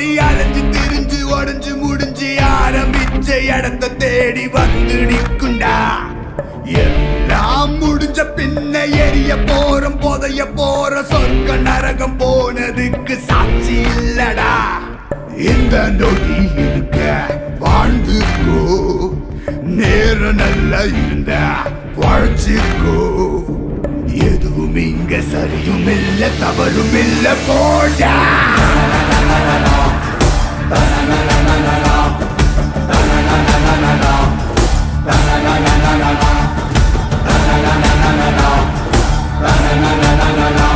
ஓடி அலைஞ்சு திரிஞ்சு உடஞ்சு முடிஞ்சு ஆரம்பிச்ச இடத்த தேடி வந்து நிக்குண்டா. எல்லாம் முடிஞ்ச பின்ன எரிய போறோம் புதைய போற சொர்க்க நரகம் போனதுக்கு சாட்சி இல்லடா. இந்த நொடி இருக்க வாழ்ந்துக்கோ, நேரம் நல்லா இருந்த வாழ்ச்சிக்கோ. எதுவும் இங்க சரியும் இல்ல தவறும் இல்ல போடா. Na na na na na na na na na na na na na na na na